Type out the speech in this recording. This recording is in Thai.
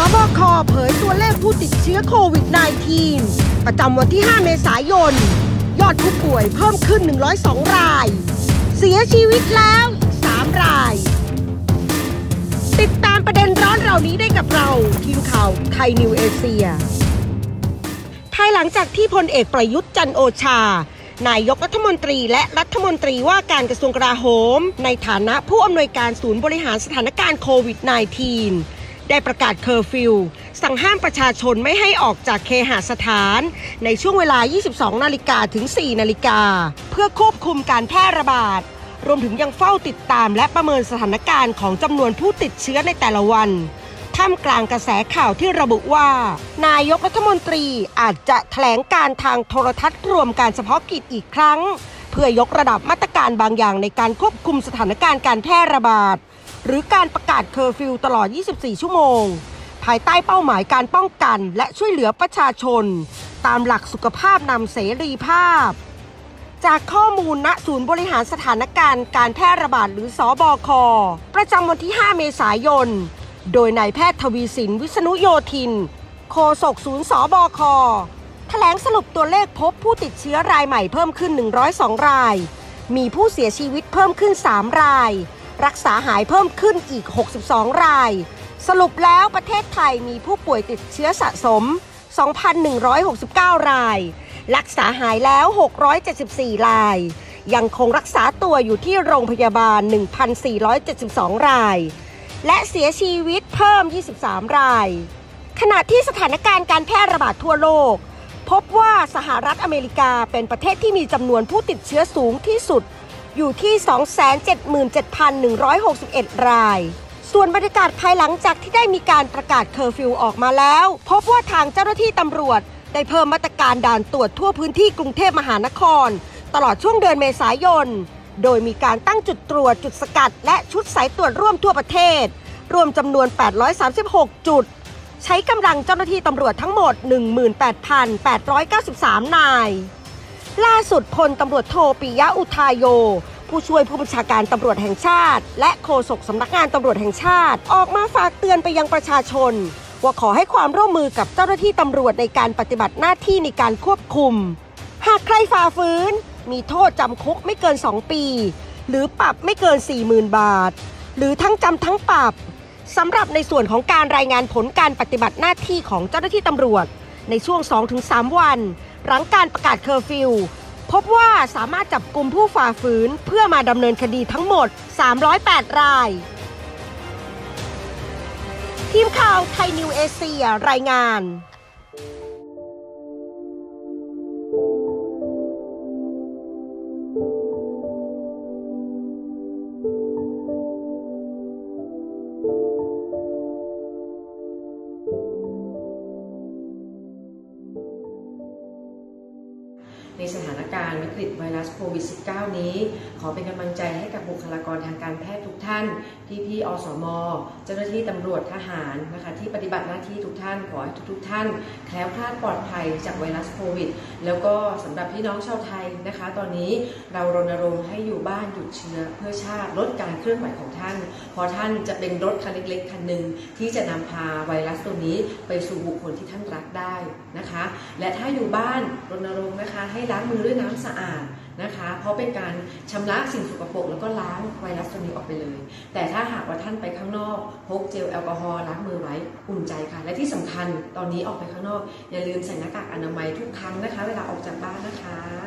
บค.เผยตัวเลขผู้ติดเชื้อโควิด -19 ประจำวันที่ 5 เมษายน ยอดผู้ป่วยเพิ่มขึ้น 102 ราย เสียชีวิตแล้วอีก 3 ราย ติดตามประเด็นร้อนเหล่านี้ได้กับเราทีมข่าวไทยนิวเอเชียภายหลังจากที่พลเอกประยุทธ์จันทร์โอชานายกรัฐมนตรีและรัฐมนตรีว่าการกระทรวงกลาโหมในฐานะผู้อำนวยการศูนย์บริหารสถานการณ์โควิด -19 ได้ประกาศเคอร์ฟิวสั่งห้ามประชาชนไม่ให้ออกจากเคหสถานในช่วงเวลา 22 นาฬิกาถึง 4 นาฬิกาเพื่อควบคุมการแพร่ระบาดรวมถึงยังเฝ้าติดตามและประเมินสถานการณ์ของจำนวนผู้ติดเชื้อในแต่ละวันท่ามกลางกระแสข่าวที่ระบุว่านายกรัฐมนตรีอาจจะแถลงการทางโทรทัศน์รวมการเฉพาะกิจอีกครั้งเพื่อยกระดับมาตรการบางอย่างในการควบคุมสถานการณ์การแพร่ระบาดหรือการประกาศเคอร์ฟิวตลอด 24 ชั่วโมงภายใต้เป้าหมายการป้องกันและช่วยเหลือประชาชนตามหลักสุขภาพนำเสรีภาพจากข้อมูลณศูนย์บริหารสถานการณ์การแพร่ระบาดหรือสบค.ประจำวันที่ 5 เมษายนโดยนายแพทย์ทวีสินวิษณุโยธินโฆษกศูนย์สบค.แถลงสรุปตัวเลขพบผู้ติดเชื้อรายใหม่เพิ่มขึ้น 102 รายมีผู้เสียชีวิตเพิ่มขึ้น 3 รายรักษาหายเพิ่มขึ้นอีก 62 รายสรุปแล้วประเทศไทยมีผู้ป่วยติดเชื้อสะสม 2,169 รายรักษาหายแล้ว 674 รายยังคงรักษาตัวอยู่ที่โรงพยาบาล 1,472 รายและเสียชีวิตเพิ่ม 23 รายขณะที่สถานการณ์การแพร่ระบาดทั่วโลกพบว่าสหรัฐอเมริกาเป็นประเทศที่มีจำนวนผู้ติดเชื้อสูงที่สุดอยู่ที่ 277,161 รายส่วนบรรยากาศภายหลังจากที่ได้มีการประกาศเคอร์ฟิวออกมาแล้วพบว่าทางเจ้าหน้าที่ตำรวจได้เพิ่มมาตรการด่านตรวจทั่วพื้นที่กรุงเทพมหานครตลอดช่วงเดือนเมษายนโดยมีการตั้งจุดตรวจจุดสกัดและชุดสายตรวจร่วมทั่วประเทศรวมจำนวน 836 จุดใช้กำลังเจ้าหน้าที่ตำรวจทั้งหมด 18,893 นายล่าสุดพลตำรวจโทปิยะอุทายโยผู้ช่วยผู้บัญชาการตำรวจแห่งชาติและโฆษกสำนักงานตำรวจแห่งชาติออกมาฝากเตือนไปยังประชาชนว่าขอให้ความร่วมมือกับเจ้าหน้าที่ตำรวจในการปฏิบัติหน้าที่ในการควบคุมหากใครฝ่าฝืนมีโทษจำคุกไม่เกิน 2 ปีหรือปรับไม่เกิน 40,000 บาทหรือทั้งจำทั้งปรับสำหรับในส่วนของการรายงานผลการปฏิบัติหน้าที่ของเจ้าหน้าที่ตำรวจในช่วง 2-3 วันหลังการประกาศเคอร์ฟิวพบว่าสามารถจับกุมผู้ฝ่าฝืนเพื่อมาดำเนินคดีทั้งหมด 308 รายทีมข่าวไทยนิวเอเชียรายงานในสถานการณ์วิกฤตไวรัสโควิด -19 นี้ขอเป็นกำลังใจให้กับบุคลากรทางการแพทย์ทุกท่านพี่อสม.เจ้าหน้าที่ตำรวจทหารนะคะที่ปฏิบัติหน้าที่ทุกท่านขอให้ทุกท่านแคล้วคลาดปลอดภัยจากไวรัสโควิดแล้วก็สำหรับพี่น้องชาวไทยนะคะตอนนี้เรารณรงค์ให้อยู่บ้านหยุดเชื้อเพื่อชาติลดการเคลื่อนไหวของท่านเพราะท่านจะเป็นรถคันเล็กๆคันหนึ่งที่จะนำพาไวรัสตัวนี้ไปสู่บุคคลที่ท่านรักได้นะคะและถ้าอยู่บ้านรณรงค์นะคะให้ล้างมือด้วยน้ำสะอาดนะคะเพราะเป็นการชำระสิ่งสกปรกแล้วก็ล้างไวรัสตัวนี้ออกไปเลยแต่ถ้าหากว่าท่านไปข้างนอกพกเจลแอลกอฮอล์ล้างมือไว้อุ่นใจค่ะและที่สำคัญตอนนี้ออกไปข้างนอกอย่าลืมใส่หน้ากากอนามัยทุกครั้งนะคะเวลาออกจากบ้านนะคะ